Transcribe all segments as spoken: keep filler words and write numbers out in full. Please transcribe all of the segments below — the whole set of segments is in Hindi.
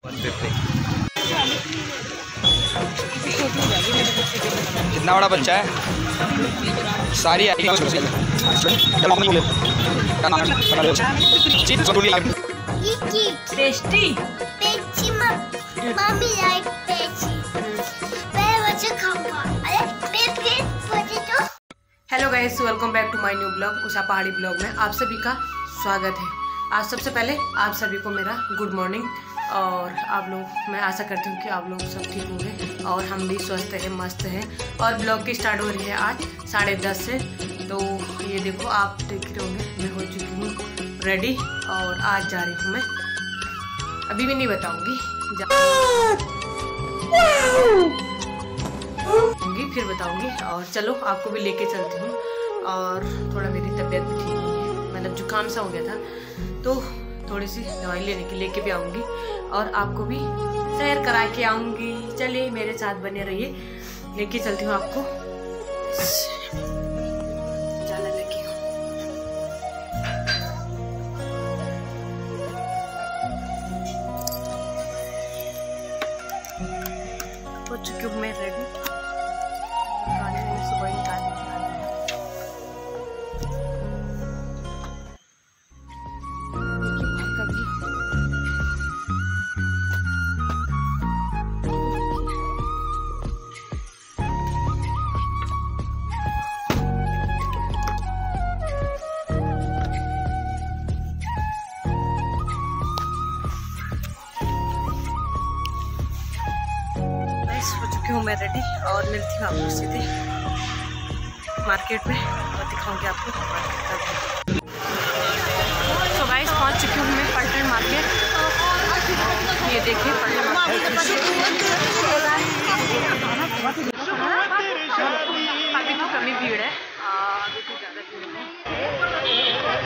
कितना बड़ा बच्चा है? Sorry tasty mummy like hello guys, welcome back to my new blog Usha Pahadi blog में आप सभी का स्वागत है। आज सबसे पहले आप सभी को मेरा गुड मॉर्निंग। और आप लोग, मैं आशा करती हूँ कि आप लोग सब ठीक होंगे और हम भी स्वस्थ हैं, मस्त हैं। और ब्लॉग की स्टार्ट हो रही है आज साढ़े दस से। तो ये देखो, आप देख रहे होंगे मैं हो चुकी हूँ रेडी और आज जा रही हूँ मैं। अभी भी नहीं बताऊँगी, फिर बताऊँगी। और चलो आपको भी लेके चलती हूँ। और थोड़ा मेरी तबीयत भी ठीक नहीं है, मतलब जुकाम सा हो गया था, तो थोड़ी सी दवाई लेने के लेके भी आऊँगी और आपको भी सैर करा के आऊँगी। चलिए मेरे साथ बने रहिए, लेके चलती हूँ आपको। ज़्यादा लगी हो चुकी हूँ मैं रेडी। सुबह निकाल हो चुकी हूँ मैं रेडी और मिलती हूँ आपको सीधे मार्केट में और दिखाऊंगी आपको मार्केट का। तो गाइस, पहुँच चुकी हूँ मैं पलटन मार्केट। ये देखिए पलटन मार्केट काफ़ी तो कमी भीड़ है, अभी तो ज़्यादा भीड़ है।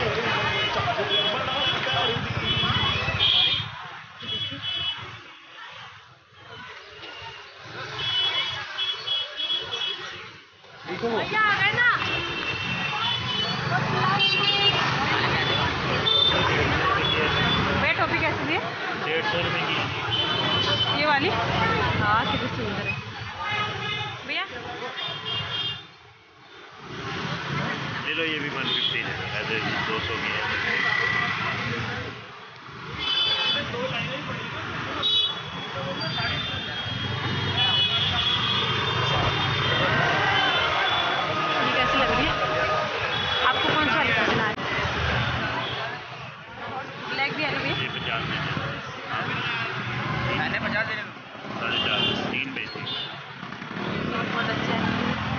भैया आ गए ना। टोपी कैसे दी? डेढ़ सौ रुपये की। ये वाली हाँ, कितनी सुंदर है भैया। ले लो, ये भी वन फिफ्टी है, दो सौ की है। मैंने पचास दे साढ़े चार तीन बेची। बहुत अच्छा है।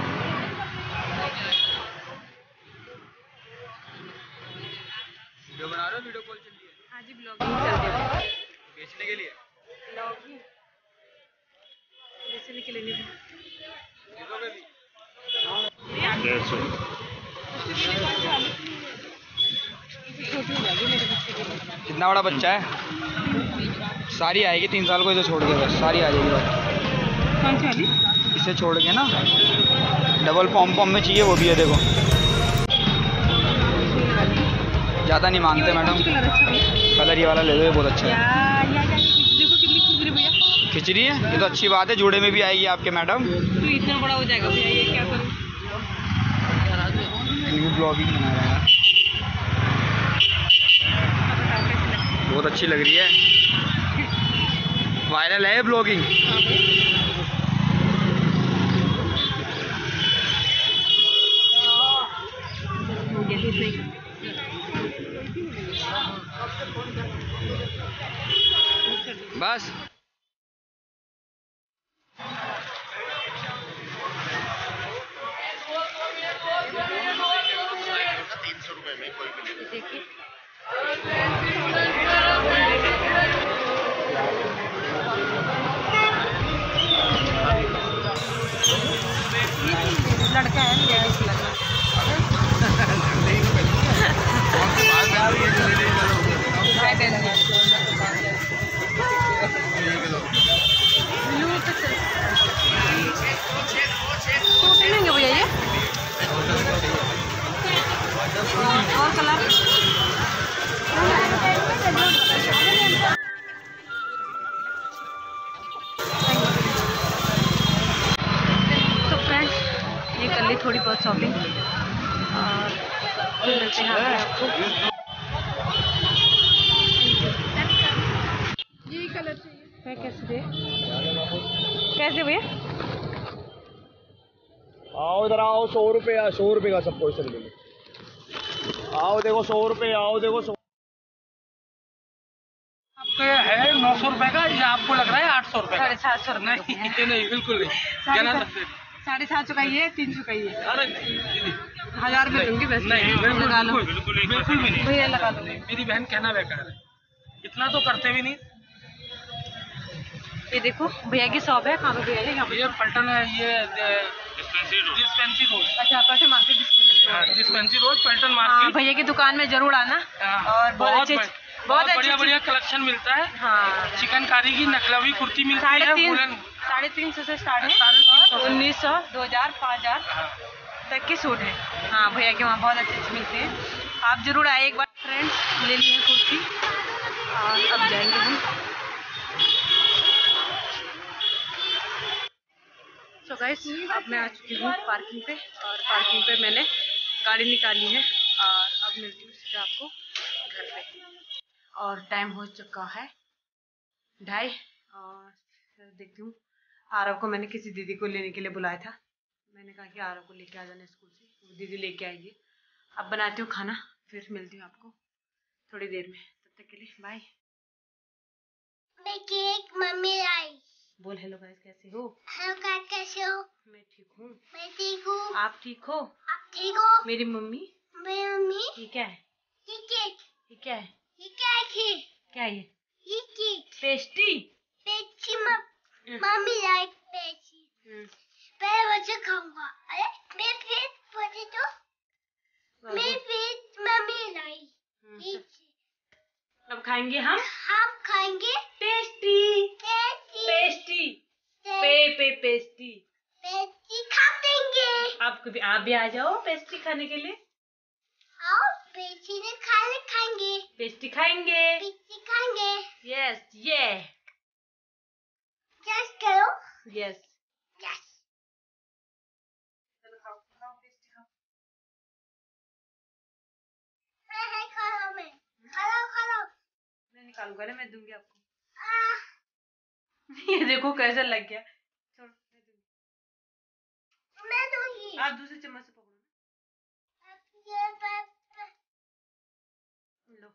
वीडियो बना रहे हो? वीडियो कॉल चल रही है? हाँ जी, ब्लॉगिंग चल रही है। बेचने के लिए? ब्लॉगिंग बेचने के लिए नहीं। डेढ़ सौ। कितना बड़ा बच्चा है? सारी आएगी, तीन साल को इसे छोड़ के, बस सारी आ जाएगी। कौन सी वाली? इसे छोड़ के ना, डबल पॉम पॉम में चाहिए, वो भी है देखो। ज़्यादा नहीं मांगते मैडम, कलर ये वाला ले लो, ये बहुत अच्छा है। खिचड़ी है ये तो अच्छी बात है, जूड़े में भी आएगी आपके मैडम। तो इतना बड़ा हो जाएगा भैया, ये क्या करूँ? ब्लॉगिंग बना रहा है, बहुत अच्छी लग रही है, वायरल है ब्लॉगिंग। बस तीन सौ रुपये में कोई भी देखिए लड़का है, लेडीज लड़का। भैया ये और कलर थोड़ी बहुत शॉपिंग और फिर मिलते हैं आगे आपको। यही कलर चाहिए। कैसे भैया, कैसे भैया? आओ इधर आओ, सौ रुपये सौ रुपये का सब पोर्शन मिले। आओ देखो सौ रुपये, आओ देखो सौ। आपके है नौ सौ रुपए का, या आपको लग रहा है आठ सौ रुपए का? साढ़े सात सौ रुपये नहीं नहीं बिल्कुल नहीं, साढ़े सात सौ का ये, तीन सौ का ये, अरे हजार रुपये दूंगी बस। नहीं लगा लो बिल्कुल बिल्कुल भी नहीं भैया, लगा लो। मेरी बहन कहना बेकार है, इतना तो करते भी नहीं। ये देखो भैया की शॉप है। कहाँ पे भैया है? यहाँ पे ये पलटन है, ये डिस्पेंसरी रोड। अच्छा, आपका मार्केट डिस्पेंसरी। डिस्पेंसरी रोड पलटन हाँ, मार्केट। भैया की दुकान में जरूर आना। और बहुत बहुत अच्छे बढ़- बहुत बहुत बढ़िया अच्छी बढ़िया कलेक्शन मिलता है। हाँ, चिकनकारी की नकलवी कुर्ती मिलती साढ़े है, तीन वुलन। साढ़े तीन सौ से स्टार्ट है, साढ़े तीन सौ से। उन्नीस सौ दो हजार पाँच हजार हाँ। तक के सूट है। हाँ, भैया के वहाँ बहुत अच्छे अच्छे मिलते हैं। आप जरूर आए एक बार। फ्रेंड्स ले लिए कुर्ती और अब जाएंगे हम। सो गाइस, अब मैं आ चुकी हूँ पार्किंग पे, और पार्किंग पे मैंने गाड़ी निकाली है और अब मिलती हूँ सीधा आपको घर पे। और टाइम हो चुका है ढाई, और देखती हूँ आरव को मैंने किसी दीदी को लेने के लिए बुलाया था। मैंने कहा कि आरव को लेके आ जाना स्कूल से, वो दीदी लेके आएगी। अब बनाती हूँ खाना, फिर मिलती हूँ आपको थोड़ी देर में। तब तक के लिए बाय। मैं केक मम्मी लाई। बोल हेलो गाइस, कैसे हो? हेलो गाइस, कैसे हो? मैं ठीक हूँ। मैं ठीक हूँ। आप ठीक हो? आप ठीक हो? मेरी मम्मी। मेरी मम्मी। ये क्या है? ये केक। ये क्या है? ये केक है। क्या है ये? ये केक। पेस्ट्री। पेची मम्मी लाई पेची। पहले बच्चे खाऊंगा। अरे मैं फिर बच्चे तो मैं फिर मम्मी लाई। ये अब खाएंगे हम हम खाएंगे पेस्ट्री। पेची। पेस्ट्री पे पे पेस्ट्री। पेची खा देंगे। आप भी आप भी आ जाओ पेस्ट्री खाने के लिए। आओ पेची ने खाने खाएंगे। पेस्ट्री खाएंगे। पेची खाएंगे। यस ये यस करो। यस। यस। चलो खाओ खाओ पेस्ट्री खाओ। है है खा लो मैं। खा लो खा लो। मैं निकालूंगा ना, मैं दूंगी आपको। आ, ये देखो कैसा लग गया। छोड़, मैं दूंगी। मैं दूंगी। आप दूसरे चम्मच से पकड़ो। ये प- प- लो।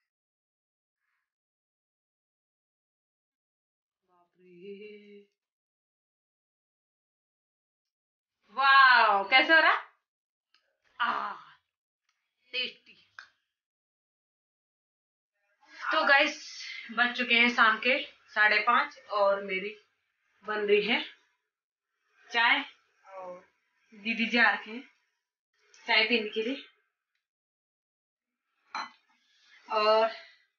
बाप रे, वाओ कैसे हो रहा? आ टेस्टी। तो गाइस, बज चुके हैं शाम के साढ़े पाँच, और मेरी बन रही है चाय, और दीदी जी आ रखे हैं चाय पीने के लिए। और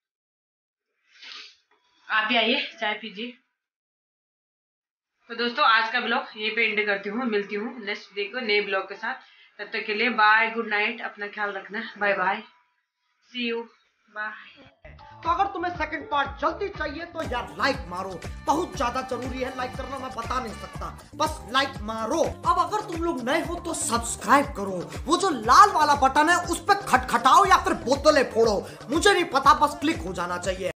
आप भी आइए, चाय पीजिए। तो दोस्तों, आज का ब्लॉग यहीं पे एंड करती हूँ। मिलती हूँ नेक्स्ट डे को नए ब्लॉग के साथ। तब तक के लिए बाय, गुड नाइट, अपना ख्याल रखना, bye bye, see you, bye. तो अगर तुम्हें सेकंड पार्ट जल्दी चाहिए तो यार लाइक मारो, बहुत ज्यादा जरूरी है लाइक करना, मैं बता नहीं सकता, बस लाइक मारो। अब अगर तुम लोग नए हो तो सब्सक्राइब करो, वो जो लाल वाला बटन है उस पर खटखटाओ या फिर बोतलें फोड़ो, मुझे नहीं पता, बस क्लिक हो जाना चाहिए।